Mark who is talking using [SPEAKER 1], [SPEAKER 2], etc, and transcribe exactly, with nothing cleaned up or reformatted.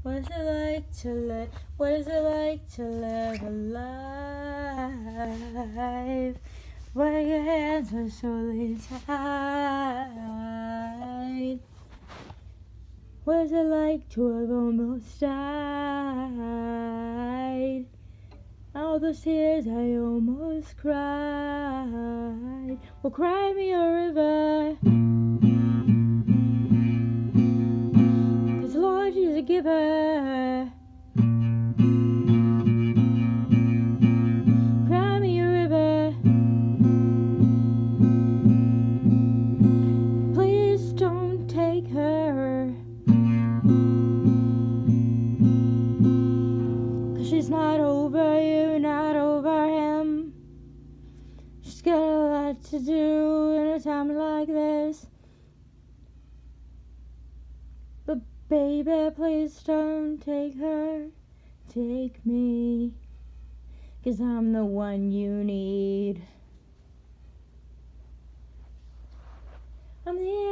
[SPEAKER 1] What is it like to live? What is it like to live a life where your hands are solely tied? What is it like to have almost died? All those tears I almost cried. Well, cry me a river, 'cause Lord, you're a giver. Cry me a river. Please don't take her, 'cause she's not over you, not over him. She's got a lot to do in a time like this. But baby, please don't take her, take me, 'cause I'm the one you need. I'm the